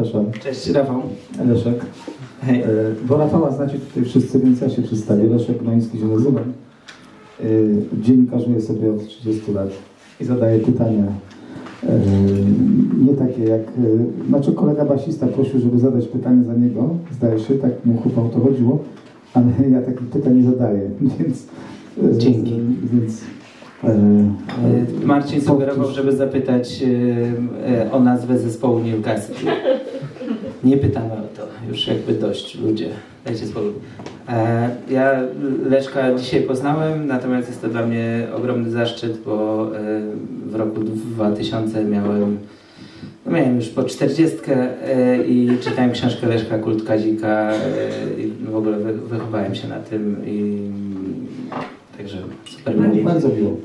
zapraszam. Cześć, Rafał. Leszek. Hej. Bo Rafała znacie tutaj wszyscy, więc ja się przedstawię. Leszek Gnoński się nazywam. Dziennikarzuję sobie od 30 lat i zadaję pytania. Nie takie jak... Znaczy kolega basista prosił, żeby zadać pytanie za niego. Zdaje się, tak mu chyba o to chodziło. Ale ja takich pytań nie zadaję, więc... Dzięki. Więc, Marcin sugerował, żeby zapytać o nazwę zespołu Newcastle. Nie pytamy o to, już jakby dość, ludzie, dajcie spokój. Ja Leszka dzisiaj poznałem, natomiast jest to dla mnie ogromny zaszczyt, bo w roku 2000 miałem już po 40 i czytałem książkę Leszka Kult Kazika i w ogóle wychowałem się na tym i także super. No, bardzo miło.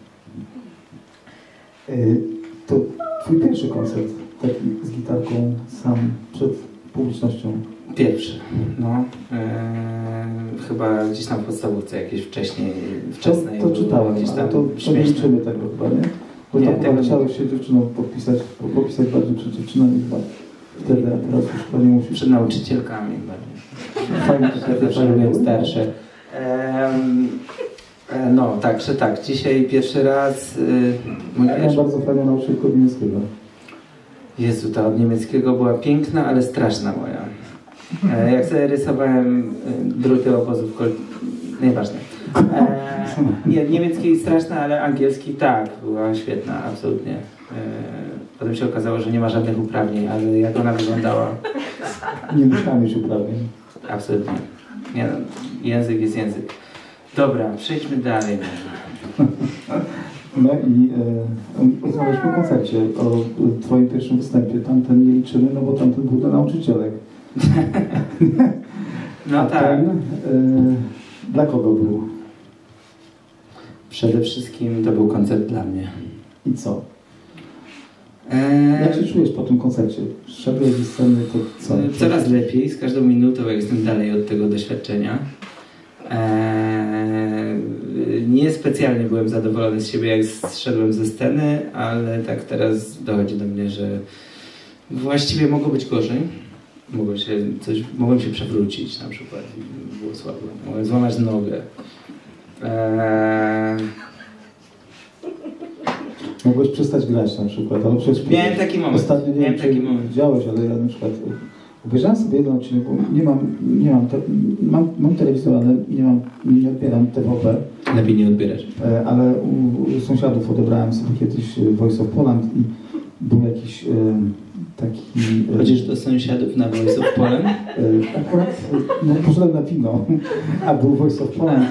To twój pierwszy koncert, taki z gitarką sam przed publicznością? Pierwszy, no. Chyba gdzieś tam w podstawówce jakieś wczesnej. To czytałem, gdzieś tam to nie liczymy tego chyba, nie? Bo nie, tam chciałeś się dziewczyną popisać bardziej przed dziewczyną i chyba wtedy, a teraz już chyba nie musisz. Przed nauczycielkami bardziej. Fajnie, Zawsze byłem starszy. No, także tak, dzisiaj pierwszy raz... Ja miałem bardzo fajną nauczycielkę od niemieckiego. Jezu, ta od niemieckiego była piękna, ale straszna moja. Jak sobie rysowałem druty obozów... Nieważne. Nie, niemiecki straszna, ale angielski tak, była świetna, absolutnie. Potem się okazało, że nie ma żadnych uprawnień, ale jak ona wyglądała... Nie musiałem mieć uprawnień. Absolutnie. Nie, no, język jest język. Dobra, przejdźmy dalej. No i rozmawialiśmy po koncercie o twoim pierwszym występie. Tamten nie liczymy, no bo tamten był dla nauczycielek. No a tak. Ten, dla kogo był? Przede wszystkim to był koncert dla mnie. I co? Jak się czujesz po tym koncercie? Szedłeś ze sceny, to co? Coraz lepiej, z każdą minutą, jak jestem dalej od tego doświadczenia. Nie specjalnie byłem zadowolony z siebie, jak zszedłem ze sceny, ale tak teraz dochodzi do mnie, że właściwie mogło być gorzej. Mogłem się przewrócić na przykład, było słabo. Mogłem złamać nogę. Mogłeś przestać grać na przykład, ale przecież... Miałem taki moment. Ostatnio nie wiem, widziałeś, ale ja na przykład obejrzałem sobie jeden odcinek, bo mam telewizor, ale nie odbieram TVP. Lepiej nie odbierać. Ale u sąsiadów odebrałem sobie kiedyś Voice of Poland i był jakiś taki... Chodzisz do sąsiadów na Voice of Poland? Akurat poszedłem na wino, a był Voice of Poland.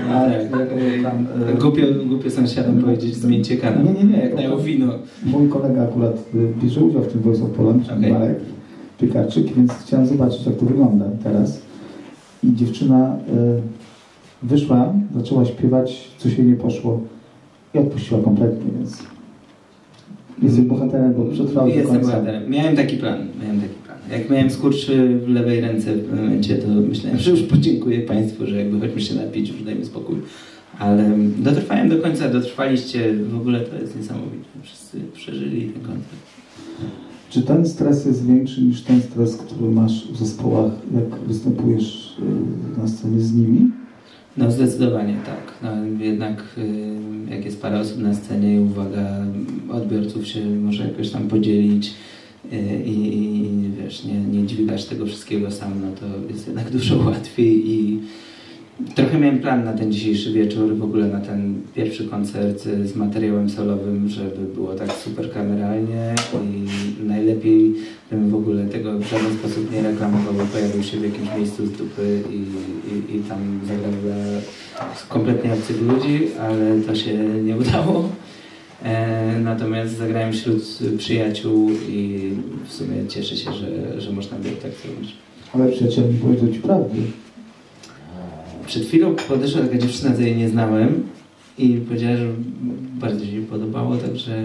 Głupio sąsiadom powiedzieć, zmieńcie kanał. Nie. Jak dają wino. Mój kolega akurat bierze udział w tym Voice of Poland, czyli Marek Piekarczyk, więc chciałem zobaczyć, jak to wygląda teraz. I dziewczyna wyszła, zaczęła śpiewać, coś jej nie poszło i odpuściła kompletnie, więc jesteś bohaterem, bo przetrwał do końca. Jestem bohaterem. Miałem taki plan. Jak miałem skurczy w lewej ręce w pewnym momencie, to myślałem, że już podziękuję Państwu, że jakby chodźmy się napić, już dajmy spokój. Ale dotrwałem do końca, dotrwaliście, w ogóle to jest niesamowite. Wszyscy przeżyli ten koncert. Czy ten stres jest większy niż ten stres, który masz w zespołach, jak występujesz na scenie z nimi? No zdecydowanie tak. No, jednak jak jest parę osób na scenie i uwaga odbiorców się może jakoś tam podzielić i wiesz, nie dźwigasz tego wszystkiego sam, no to jest jednak dużo łatwiej i trochę miałem plan na ten dzisiejszy wieczór, w ogóle na ten pierwszy koncert z materiałem solowym, żeby było tak super kameralnie i najlepiej bym w ogóle tego w żaden sposób nie reklamował, bo pojawił się w jakimś miejscu z dupy i tam zagrał dla kompletnie obcych ludzi, ale to się nie udało. Natomiast zagrałem wśród przyjaciół i w sumie cieszę się, że można było tak zrobić. Ale przyjaciel mi powiedział ci prawdę. Przed chwilą podeszła taka dziewczyna, co jej nie znałem i powiedziała, że bardzo się podobało, także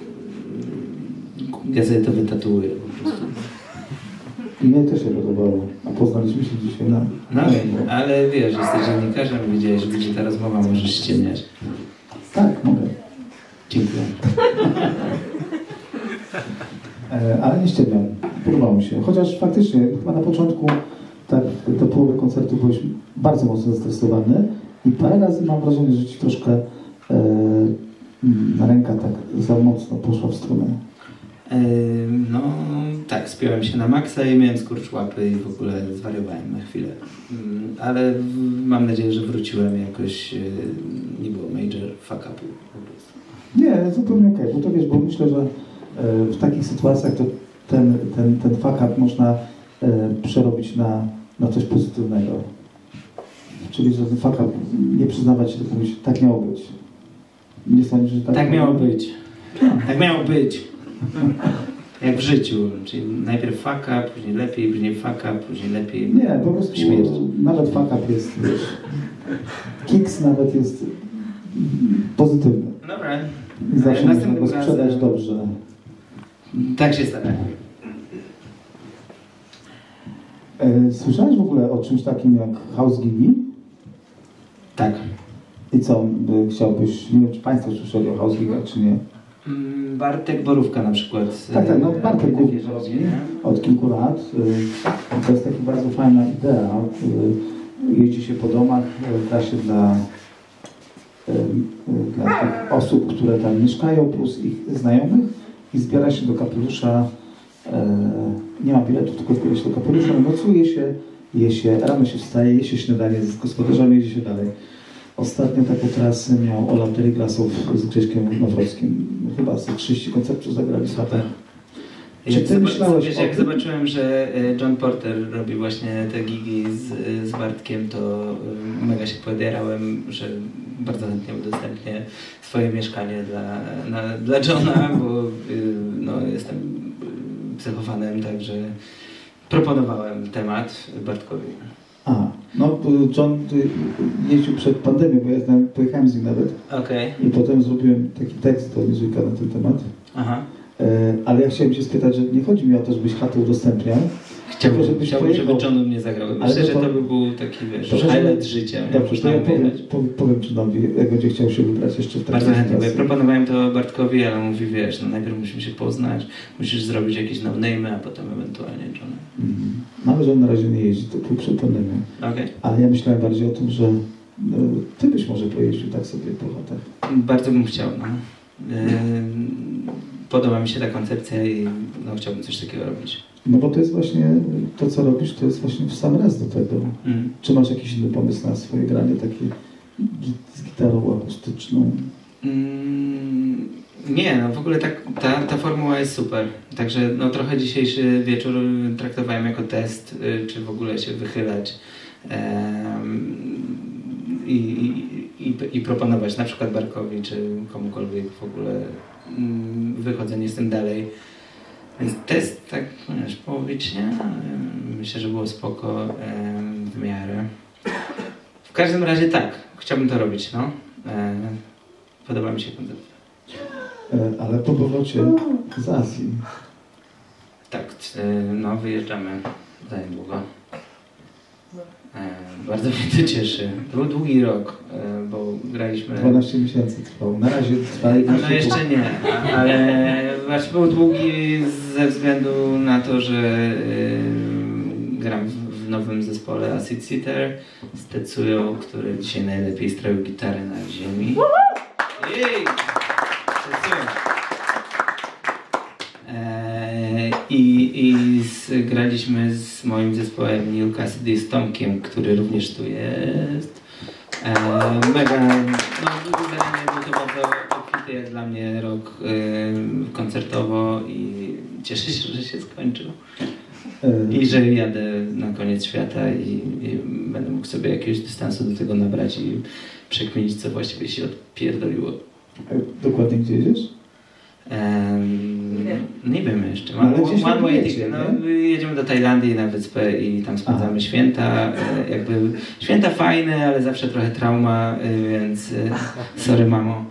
ja sobie to wytatuuję po prostu. Mnie też się podobało, a poznaliśmy się dzisiaj na... No wiem, ale wiesz, jesteś dziennikarzem, wiedziałeś, że będzie ta rozmowa, możesz ściemniać. Tak, mogę. Dziękuję. Ale nie ściemniam. Podobało mi się. Chociaż faktycznie chyba na początku, tak do połowy koncertu byłeś bardzo mocno zestresowany i parę razy mam wrażenie, że ci troszkę ręka tak za mocno poszła w stronę. No tak, spiąłem się na maksa i miałem skurcz łapy i w ogóle zwariowałem na chwilę. Ale mam nadzieję, że wróciłem jakoś, nie było major fuck upu po prostu. Nie, zupełnie okej, bo to wiesz, bo myślę, że w takich sytuacjach to ten fuck up można przerobić na coś pozytywnego. Czyli, że ten fuck up nie przyznawać się, tylko mówić, tak miało być. Nie sądzisz, że tak miało być. Tak miało być. Jak w życiu, czyli najpierw fuck up, później lepiej, później fuck up, później lepiej. Nie, po prostu śmierć. Nawet fuck up jest, wiesz, kiks nawet jest pozytywny. Dobra. I zawsze można go sprzedać dobrze. Tak się stara. Słyszałeś w ogóle o czymś takim jak housekeeping? Tak. I co, chciałbyś, nie wiem, czy Państwo słyszeli o housekeepingach, czy nie? Bartek Borówka na przykład. Tak, no Bartek głównie robi od kilku lat. To jest taka bardzo fajna idea. Jeździ się po domach, da się dla tych osób, które tam mieszkają, plus ich znajomych i zbiera się do kapelusza. Nie ma biletu, tylko zbiera się do kapelusza, nocuje się, je się, rano się wstaje, je się śniadanie z gospodarzami, jedzie się dalej. Ostatnio taką trasę miał Olaf Deriglasow z Grześkiem Nawrockim. Chyba z 30 koncertów zagrali z HT. Jak zobaczyłem, że John Porter robi właśnie te gigi z Bartkiem, to mega się podjarałem, że bardzo chętnie udostępnię swoje mieszkanie dla Johna, bo no, jestem psychofanem, także proponowałem temat Bartkowi. No John jeździł przed pandemią, bo ja pojechałem z nim nawet. Okay. I potem zrobiłem taki tekst do Newsweeka na ten temat. Aha. Ale ja chciałem się spytać, że nie chodzi mi o to, żebyś chatę udostępniał. Chciałbym, żeby John u mnie zagrał. Myślę, że to by był taki, wiesz, highlight życia. Dobrze, to ja powiem Johnowi, jak będzie chciał się wybrać jeszcze w takiej Bardzo chętnie, bo ja proponowałem to Bartkowi, ale on mówi, wiesz, no najpierw musimy się poznać, musisz zrobić jakieś no-name'y, a potem ewentualnie John. No ale że on na razie nie jeździ, to tu przed pandemią. Okay. Ale ja myślałem bardziej o tym, że ty byś może pojeździł tak sobie po chatach. Bardzo bym chciał, no. Podoba mi się ta koncepcja i no, chciałbym coś takiego robić. No bo to jest właśnie, to co robisz, to jest właśnie w sam raz do tego. Czy masz jakiś inny pomysł na swoje granie takie z gitarą akustyczną? Nie, no w ogóle ta formuła jest super. Także no, trochę dzisiejszy wieczór traktowałem jako test, czy w ogóle się wychylać i proponować na przykład Barkowi, czy komukolwiek w ogóle wychodzenie z tym dalej. Więc test tak, wiesz, połowicznie, myślę, że było spoko w miarę. W każdym razie tak, chciałbym to robić, no. Podoba mi się koncept. Ale po powrocie z Azji. Tak, no wyjeżdżamy za niedługo. Bardzo mnie to cieszy. Był długi rok, bo graliśmy... 12 miesięcy trwał. Na razie trwa... No jeszcze nie, ale właśnie był długi ze względu na to, że gram w nowym zespole Acid Seater z Tetsuyo, który dzisiaj najlepiej stroił gitarę na ziemi. Jej! Tetsuyo! Graliśmy z moim zespołem Neil Cassidy z Tomkiem, który również tu jest. Mega, no generalnie był to bardzo obfity jak dla mnie rok koncertowo i cieszę się, że się skończył. I że jadę na koniec świata i będę mógł sobie jakiegoś dystansu do tego nabrać i przekminić, co właściwie się odpierdoliło. Dokładnie gdzie jedziesz? Nie wiemy jeszcze. One way ticket. No, jedziemy do Tajlandii na wyspę i tam spędzamy święta. Jakby święta fajne, ale zawsze trochę trauma, więc sorry mamo.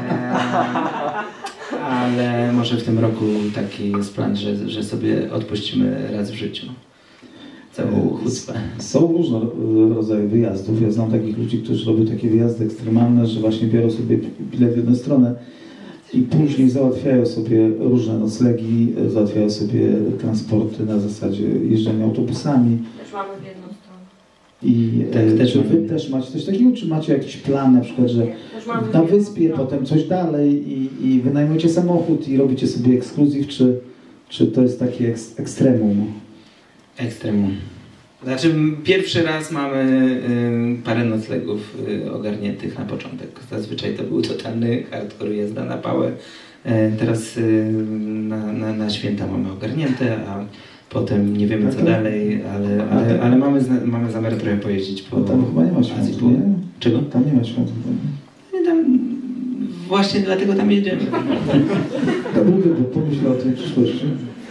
Ale może w tym roku taki jest plan, że sobie odpuścimy raz w życiu. Całą chucpę. Są różne rodzaje wyjazdów. Ja znam takich ludzi, którzy robią takie wyjazdy ekstremalne, że właśnie biorą sobie bilet w jedną stronę. I później załatwiają sobie różne noclegi, załatwiają sobie transporty na zasadzie jeżdżenia autobusami. Też mamy w jedną stronę. I czy wy też macie coś takiego, czy macie jakiś plan na przykład, że na wyspie, potem coś dalej i wynajmujecie samochód i robicie sobie ekskluzyw, czy to jest takie ekstremum? Ekstremum. Znaczy pierwszy raz mamy parę noclegów ogarniętych na początek. Zazwyczaj to był totalny hardcore, jazda na pałę. Teraz na święta mamy ogarnięte, a potem nie wiemy co dalej, ale mamy zamiar trochę pojeździć po tam chyba nie ma świąt, Azji. nie? Czego? Tam nie ma świąt. Tam, właśnie dlatego tam jedziemy. To był wybór, pomyśl o tym w przyszłości.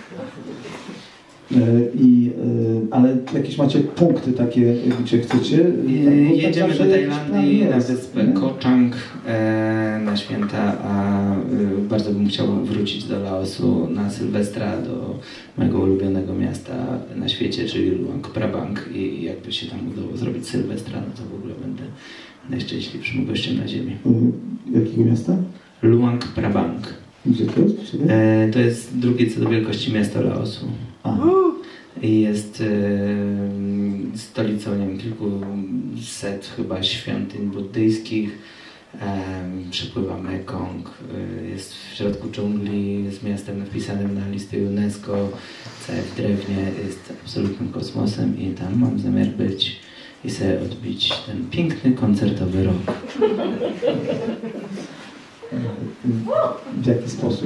Ale jakieś macie punkty takie, gdzie chcecie? Jedziemy do Tajlandii, na wyspę Koh Chang na święta, a bardzo bym chciał wrócić do Laosu na Sylwestra, do mojego ulubionego miasta na świecie, czyli Luang Prabang, i jakby się tam udało zrobić Sylwestra, no to w ogóle będę najszczęśliwszym gościem na ziemi. Jakiego miasta? Luang Prabang. Gdzie to jest? To jest drugie co do wielkości miasto Laosu. I jest stolicą, nie wiem, kilkuset chyba świątyń buddyjskich. Przepływa Mekong, jest w środku dżungli, jest miastem wpisanym na listę UNESCO, całe w drewnie, jest absolutnym kosmosem i tam mam zamiar być i sobie odbić ten piękny koncertowy rok. W jaki sposób?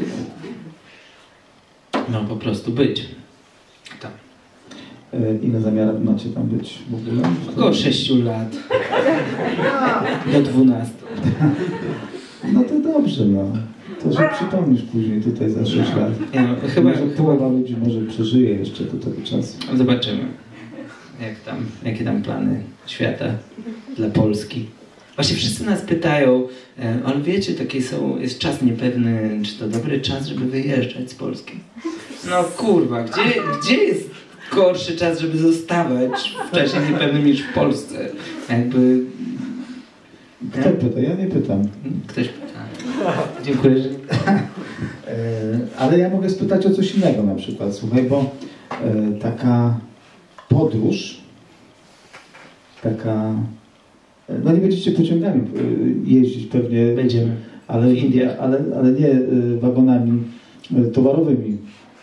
No po prostu być. Tam. Ile zamiarów macie tam być w ogóle? Około 6 lat. Do 12. No to dobrze, no. To się przypomnisz później tutaj za 6 lat. No, chyba że połowa ludzi może przeżyje jeszcze do tego czasu. Zobaczymy. Jakie tam plany świata dla Polski. Właśnie wszyscy nas pytają, ale wiecie, jest czas niepewny, czy to dobry czas, żeby wyjeżdżać z Polski? No kurwa, gdzie jest gorszy czas, żeby zostawać w czasie niepewnym niż w Polsce? Jakby... Kto pyta? Ja nie pytam. Ktoś pyta. Dziękuję, że... Ale ja mogę spytać o coś innego na przykład. Słuchaj, bo taka podróż, no nie będziecie pociągami jeździć pewnie. Będziemy. Ale nie wagonami towarowymi.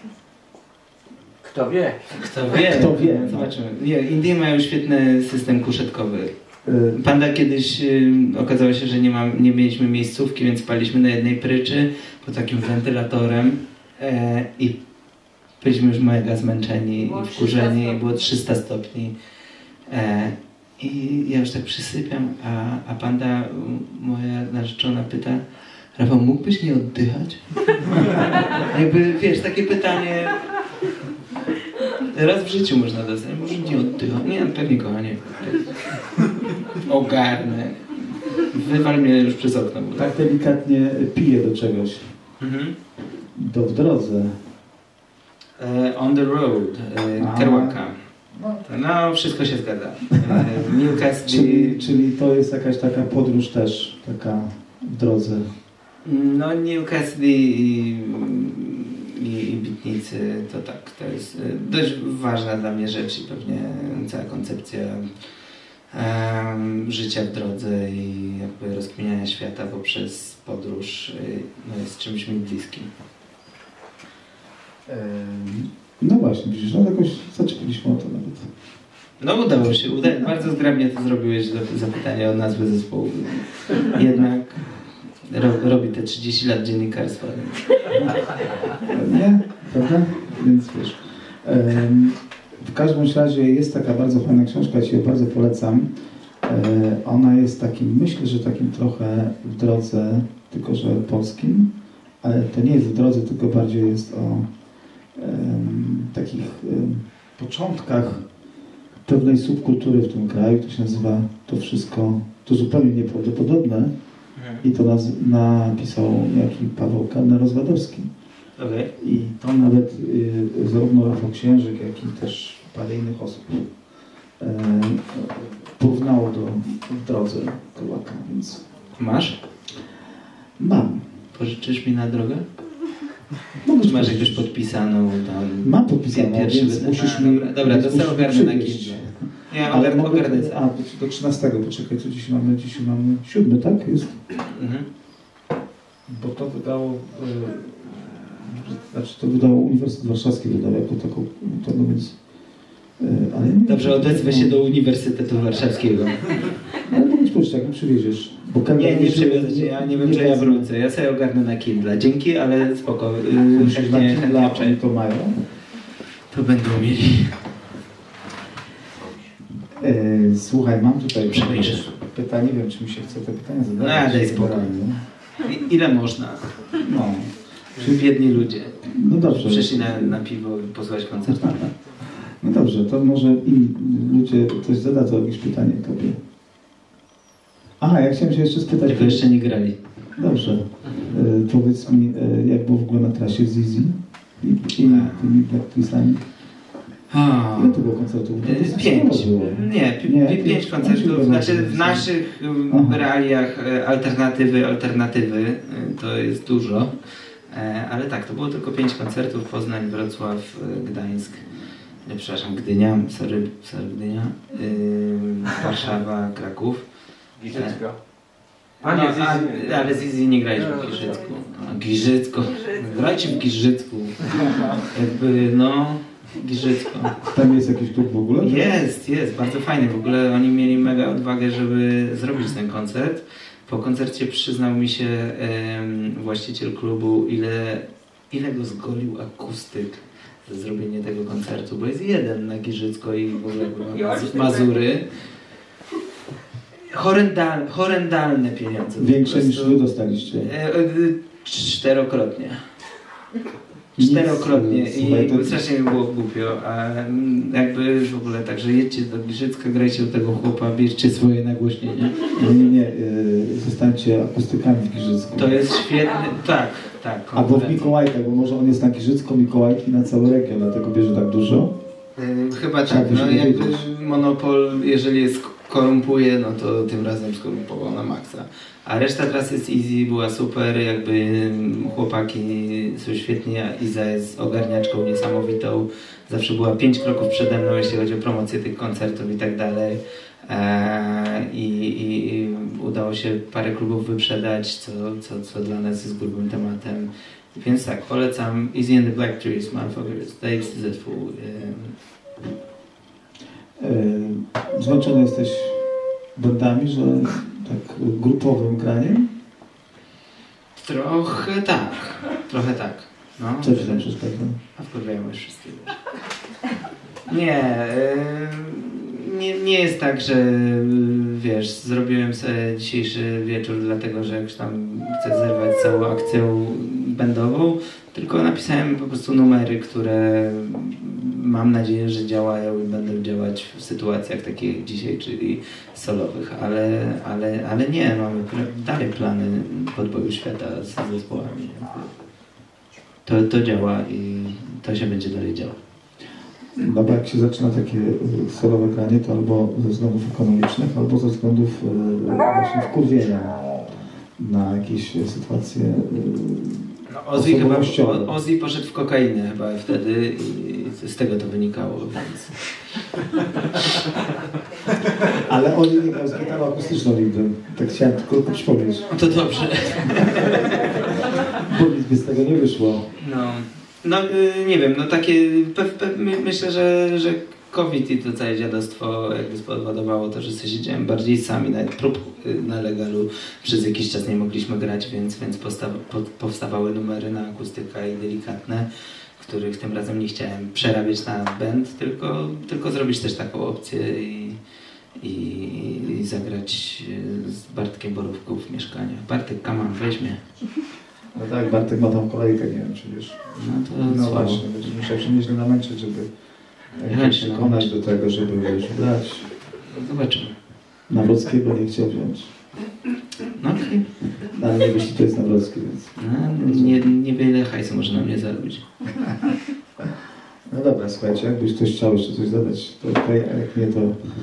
Kto wie? Kto wie. Zobaczymy. Nie, Indie mają świetny system kuszetkowy. Panda kiedyś okazało się, że nie mieliśmy miejscówki, więc spaliśmy na jednej pryczy pod takim wentylatorem i byliśmy już mega zmęczeni i wkurzeni, było 300 stopni. I ja już tak przysypiam, a Panda, moja narzeczona, pyta: Rafał, mógłbyś nie oddychać? Jakby, wiesz, takie pytanie raz w życiu można dostać. Może nie oddychać? Nie, pewnie, kochanie. Ogarnę. Wywal mnie już przez okno. Tak delikatnie piję do czegoś. W drodze. On the road. Kerouaka. No, wszystko się zgadza. Newcastle. Czyli to jest jakaś taka podróż też, taka w drodze. No, Newcastle i Bitnicy to tak, to jest dość ważna dla mnie rzecz i pewnie cała koncepcja życia w drodze i jakby rozkminiania świata poprzez podróż no, jest czymś mi bliskim. No właśnie, widzisz, no jakoś zaczepiliśmy o to nawet. No udało się, bardzo zgrabnie to zrobiłeś do zapytania o nazwę zespołu. Jednak robi te 30 lat dziennikarstwa. Nie? Prawda? Więc wiesz. W każdym razie jest taka bardzo fajna książka, ja Ci ją bardzo polecam. Ona jest takim, myślę, że takim trochę w drodze, tylko że polskim, ale to nie jest w drodze, tylko bardziej jest o takich początkach pewnej subkultury w tym kraju. To się nazywa to wszystko, to zupełnie nieprawdopodobne i to napisał niejaki Paweł Karner-Rozwadowski. Okay. I to nawet zarówno Rafał Księżyk, jak i też parę innych osób porównało w drodze Kerouaka, więc... Masz? Mam. pożyczysz mi na drogę? Możesz Czy masz powiedzieć. jakąś podpisaną tam? Mam podpisaną, więc musisz mi... Dobra, to sobie ogarnę na przywieźć. Kindle. Ja Ale ogarnę mogę... sam. do 13, poczekaj, co dzisiaj mamy? Dzisiaj mamy 7, tak? Jest? Mhm. Bo to wydało... Znaczy to wydało Uniwersytet Warszawski, wydał jako taką... Tego, więc... Ale nie Dobrze, wiem, odezwę się do Uniwersytetu Warszawskiego. Ale mogę ci powiedzieć, jak mi przywieziesz. Bo Nie przywiozę cię, ja nie wiem, czy ja wrócę. Ja sobie ogarnę na Kindle. Dzięki, ale spoko. Musisz na Kindle, oni to mają. To będą mieli. Słuchaj, mam tutaj Przepiszę. pytanie, nie wiem, czy mi się chce te pytania zadać. No, daj spokój. Ile można? No. Biedni ludzie. No dobrze. Przyszli na piwo i posłuchać koncertu. No dobrze, to może im ludzie coś zadadzą jakieś pytanie tobie. Aha, ja chciałem się jeszcze spytać. Tylko jeszcze nie grali. Dobrze. Powiedz mi, jak było w ogóle na trasie z Easy i tymi Black Twistami? Ile to było koncertów? 5. Nie, 5 koncertów. Znaczy w naszych realiach alternatywy to jest dużo. Ale tak, to było tylko 5 koncertów. Poznań, Wrocław, Gdańsk. Przepraszam, Gdynia, sorry Gdynia. Warszawa, Kraków. Giżycko. Ale z Easy nie graliśmy w Giżycku. Giżycko. Grajcie w Giżycku. Jakby, Giżycko. Tam jest jakiś klub w ogóle? Jest, bardzo fajny. W ogóle oni mieli mega odwagę, żeby zrobić ten koncert. Po koncercie przyznał mi się właściciel klubu, ile go zgolił akustyk za zrobienie tego koncertu, bo jest jeden na Giżycko i w ogóle Mazury. Horrendalne pieniądze. Większe niż wy dostaliście. 4-krotnie. 4-krotnie i strasznie mi było głupio, a jakby w ogóle tak, że jedźcie do Giżycka, grajcie do tego chłopa, bierzcie swoje nagłośnienie. Nie, zostańcie akustykami w Giżycku. To jest świetne, tak. Albo w Mikołajkach, bo może on jest na Giżycko, Mikołajki na cały region, dlatego bierze tak dużo. Chyba tak, jakby monopol, jeżeli skorumpuje, no to tym razem skorumpował na maksa. A reszta trasy z Easy była super, jakby chłopaki są świetni, a Iza jest ogarniaczką niesamowitą. Zawsze była 5 kroków przede mną, jeśli chodzi o promocję tych koncertów i tak dalej. I udało się parę klubów wyprzedać, co dla nas jest grubym tematem. Więc tak, polecam Easy and the Black Trees, Motherfuckers, Dates zespół. Zmęczony jesteś bandami, że tak grupowym graniem? Trochę tak. No. Co ci tam przeszkadza? A wkurwiają już wszyscy. Nie jest tak, że wiesz, zrobiłem sobie dzisiejszy wieczór dlatego, że już tam chcę zerwać całą akcją bandową, tylko napisałem po prostu numery, które mam nadzieję, że działają i będą działać w sytuacjach takich jak dzisiaj, czyli solowych, ale nie, mamy dalej plany podboju świata z zespołami. To działa i to się będzie dalej działo. No bo jak się zaczyna takie solowe granie, to albo ze względów ekonomicznych, albo ze względów właśnie wkurwienia na jakieś sytuacje osobowościowe. Ozzy poszedł w kokainę chyba wtedy i z tego to wynikało, więc... Ale on nie grał z gitarą akustyczną nigdy. Tak chciałem tylko przypomnieć. To dobrze. Bo nic by z tego nie wyszło. No nie wiem, myślę, że COVID i to całe dziadostwo jakby spowodowało to, że siedziałem bardziej sami, nawet prób na legalu przez jakiś czas nie mogliśmy grać, więc powstawały numery na akustyka i delikatne, których tym razem nie chciałem przerabiać na band, tylko zrobić też taką opcję i zagrać z Bartkiem Borówką w mieszkaniu. Bartek, come on, weź mnie. No tak, Bartek ma tam kolejkę, nie wiem czy wiesz. No właśnie, będziesz musiał się nieźle namęczyć, żeby przekonać do tego, żeby grać. Zobaczymy. Nawrockiego nie chciał wziąć. No okej. Ale nie wiesz, to jest Nawrocki, więc... Niewiele hajsu można mnie zarobić. No dobra, słuchajcie, jakbyś ktoś chciał jeszcze coś zadać, to jak nie, to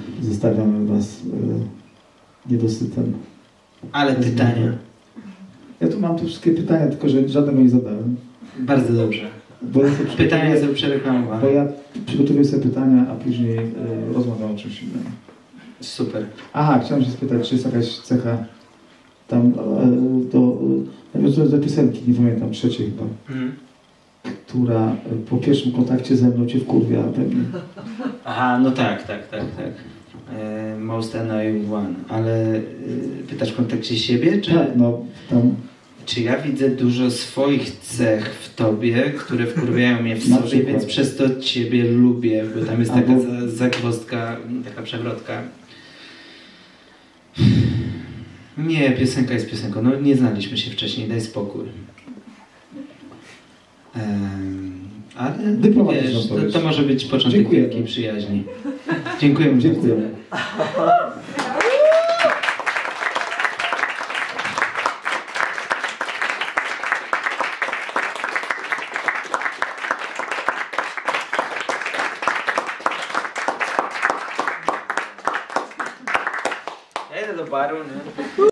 zostawiamy was niedosytem. Ale pytania. Ja tu mam wszystkie pytania, tylko że żadnego nie zadałem. Bardzo dobrze. Bo ja Pytania są przereklamowane. Bo ja przygotowuję sobie pytania, a później rozmawiam o czymś innym. Super. Aha, chciałem się spytać, czy jest jakaś cecha tam nawiązując do piosenki, nie pamiętam, trzeciej chyba, która po pierwszym kontakcie ze mną cię wkurwia pewnie. Aha, no tak. Most Annoying One, ale pytasz w kontekście siebie, czy... Tak, no tam... Czy ja widzę dużo swoich cech w tobie, które wkurwiają mnie w sobie, więc przez to ciebie lubię, bo tam jest taka zagwozdka, taka przewrotka. Nie, piosenka jest piosenką. No nie znaliśmy się wcześniej, daj spokój. Ale wiesz, to może być początek wielkiej przyjaźni. Dziękujemy. Dziękujemy. Ja idę do baru, nie?